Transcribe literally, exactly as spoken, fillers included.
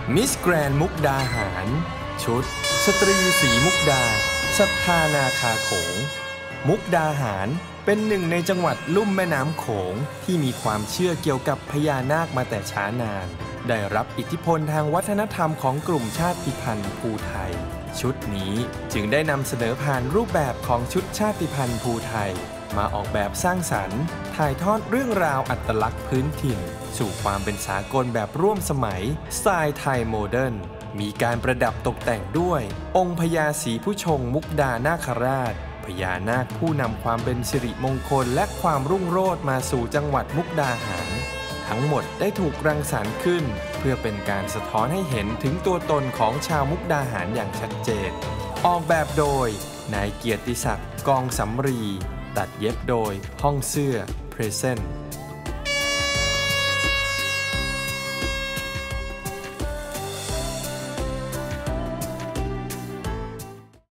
มิสแกรนด์มุกดาหารชุดสตรีสีมุกดาศรัทธานาคาโขงมุกดาหารเป็นหนึ่งในจังหวัดลุ่มแม่น้ำโขงที่มีความเชื่อเกี่ยวกับพญานาคมาแต่ช้านานได้รับอิทธิพลทางวัฒนธรรมของกลุ่มชาติพันธุ์ภูไทยชุดนี้จึงได้นำเสนอผ่านรูปแบบของชุดชาติพันธุ์ภูไทยมาออกแบบสร้างสรรค์ถ่ายทอดเรื่องราวอัตลักษณ์พื้นถิ่นสู่ความเป็นสากลแบบร่วมสมัยสไตล์ไทยโมเดิร์นมีการประดับตกแต่งด้วยองค์พญาศรีผู้ชงมุกดานาคราชพญานาคผู้นำความเป็นสิริมงคลและความรุ่งโรจน์มาสู่จังหวัดมุกดาหารทั้งหมดได้ถูกรังสรรค์ขึ้นเพื่อเป็นการสะท้อนให้เห็นถึงตัวตนของชาวมุกดาหารอย่างชัดเจนออกแบบโดยนายเกียรติศักดิ์กองสำรีตัดเย็บโดยห้องเสื้อ Present